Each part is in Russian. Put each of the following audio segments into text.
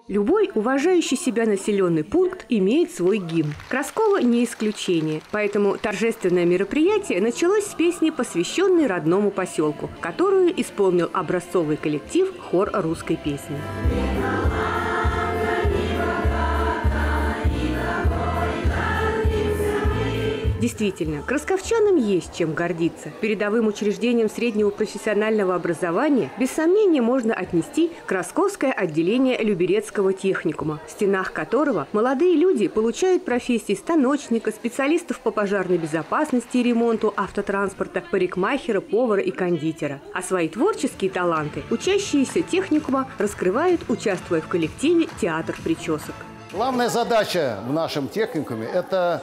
Любой уважающий себя населенный пункт имеет свой гимн. Красково не исключение. Поэтому торжественное мероприятие началось с песни, посвященной родному поселку, которую исполнил образцовый коллектив «Хор русской песни». Действительно, красковчанам есть чем гордиться. Передовым учреждением среднего профессионального образования без сомнения можно отнести Красковское отделение Люберецкого техникума, в стенах которого молодые люди получают профессии станочника, специалистов по пожарной безопасности и ремонту автотранспорта, парикмахера, повара и кондитера. А свои творческие таланты учащиеся техникума раскрывают, участвуя в коллективе «Театр причесок». Главная задача в нашем техникуме – это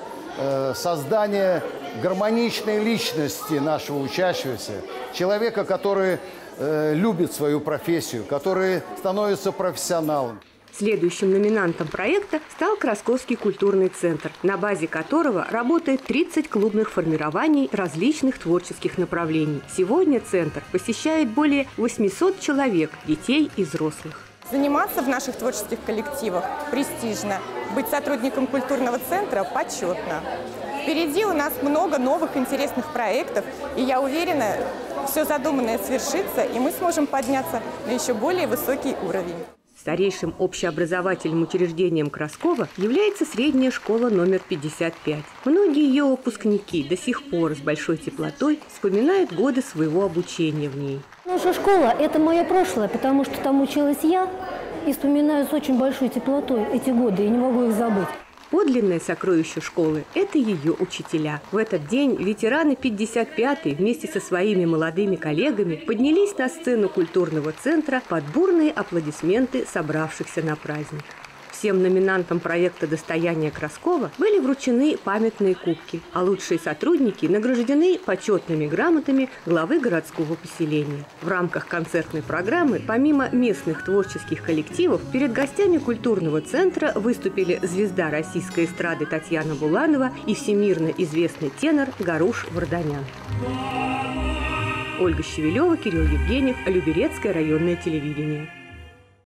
создание гармоничной личности нашего учащегося, человека, который любит свою профессию, который становится профессионалом. Следующим номинантом проекта стал Красковский культурный центр, на базе которого работает 30 клубных формирований различных творческих направлений. Сегодня центр посещает более 800 человек, детей и взрослых. Заниматься в наших творческих коллективах престижно. Быть сотрудником культурного центра почетно. Впереди у нас много новых интересных проектов, и я уверена, все задуманное свершится, и мы сможем подняться на еще более высокий уровень. Старейшим общеобразовательным учреждением Краскова является средняя школа номер 55. Многие ее выпускники до сих пор с большой теплотой вспоминают годы своего обучения в ней. Наша школа – это мое прошлое, потому что там училась я и вспоминаю с очень большой теплотой эти годы, и не могу их забыть. Подлинное сокровище школы – это ее учителя. В этот день ветераны 55-й вместе со своими молодыми коллегами поднялись на сцену культурного центра под бурные аплодисменты собравшихся на праздник. Всем номинантам проекта «Достояние Краскова» были вручены памятные кубки, а лучшие сотрудники награждены почетными грамотами главы городского поселения. В рамках концертной программы, помимо местных творческих коллективов, перед гостями культурного центра выступили звезда российской эстрады Татьяна Буланова и всемирно известный тенор Гаруш Варданян. Ольга Щевелева, Кирилл Евгеньев, Люберецкое районное телевидение.